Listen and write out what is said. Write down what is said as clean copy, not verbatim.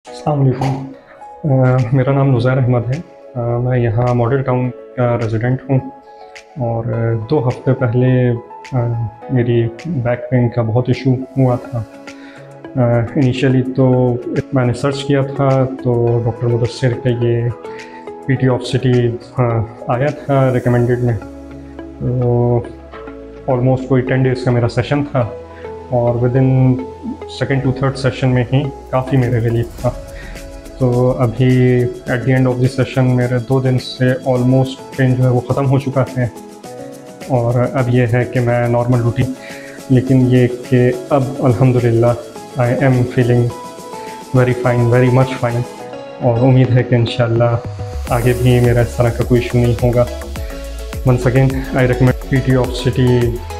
अस्सलाम वालेकुम। मेरा नाम नुज़ैर अहमद है। मैं यहाँ मॉडल टाउन का रेज़िडेंट हूँ और 2 हफ़्ते पहले मेरी बैक पेन का बहुत इशू हुआ था। इनिशियली तो मैंने सर्च किया था तो डॉक्टर मुदस्सिर का ये पीटी ऑफ-सिटी आया था रिकमेंडेड में। तो ऑलमोस्ट कोई 10 डेज़ का मेरा सेशन था और within second to third session में ही काफ़ी मेरे रिलीफ था। तो अभी at the end of this session मेरे 2 दिन से ऑलमोस्ट पेन जो है वो ख़त्म हो चुका है और अब ये है कि मैं नॉर्मल रूटीन, लेकिन ये कि अब अल्हम्दुलिल्लाह I am feeling very fine, very much fine और उम्मीद है कि इंशाल्लाह आगे भी मेरा इस तरह का कोई इशू नहीं होगा। Once again I recommend PT of-city